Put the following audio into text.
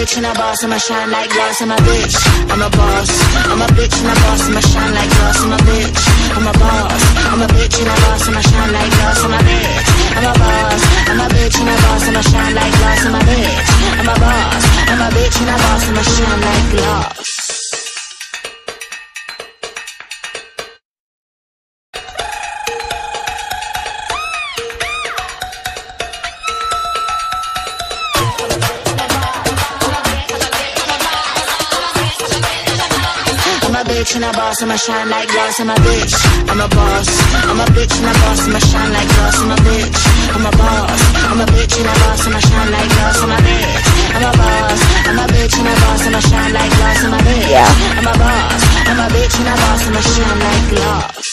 bitch and a boss, I'ma shine like glass. I'm a bitch, I'm a boss. I'm a bitch and a boss, I'ma shine like glass. I'm a bitch, I'm a boss. I'm a bitch and a boss, I'ma shine like glass. I'm a bitch, I'm a boss. I'm a bitch and a boss, I'ma shine like glass. I'm a bitch, I'm a boss. I'm a bitch and a boss, I'ma shine like glass. I'm a bitch and a boss, I'ma shine like glass. I'm a bitch, I'm a boss. I'm a bitch and a boss, I'ma shine like glass. I'm a bitch, I'm a boss. I'm a bitch and a boss, I'ma shine like glass. I'm a bitch, I'm a boss. I'm a bitch and a boss, I'ma shine like glass. I'm a bitch, I'm a boss. I'm a bitch and a boss, I'ma shine like glass.